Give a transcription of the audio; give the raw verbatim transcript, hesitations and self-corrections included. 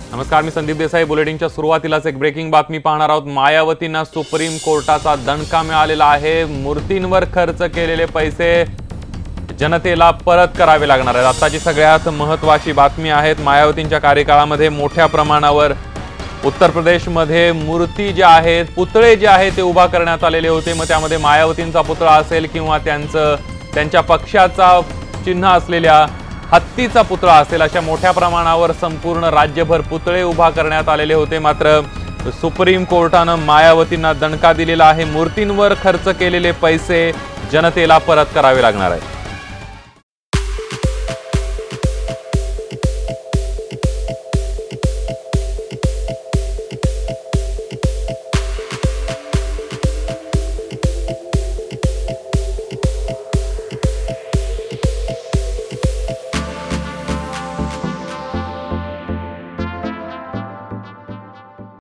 नमस्कार, मी संदीप देसाई. बुलेटिनच्या सुरुवातीलाच एक ब्रेकिंग बातमी पाहणार आहोत. मायावतींना सुप्रीम कोर्टाचा दणका मिळालेला आहे. मूर्तींवर खर्च केलेले पैसे जनतेला परत करावे लागणार आहेत. आताची सगळ्यात महत्त्वाची बातमी आहे. मायावतींच्या कार्यकाळामध्ये मोठ्या प्रमाणावर उत्तर प्रदेशमध्ये मूर्ती ज्या आहेत, पुतळे जे आहेत ते उभा करण्यात आलेले होते. मग त्यामध्ये मायावतींचा पुतळा असेल किंवा त्यांचं त्यांच्या पक्षाचा चिन्ह असलेल्या हत्तीचा पुतळा असेल, अशा मोठ्या प्रमाणावर संपूर्ण राज्यभर पुतळे उभा करण्यात आलेले होते. मात्र सुप्रीम कोर्टानं मायावतींना दणका दिलेला आहे. मूर्तींवर खर्च केलेले पैसे जनतेला परत करावे लागणार आहेत.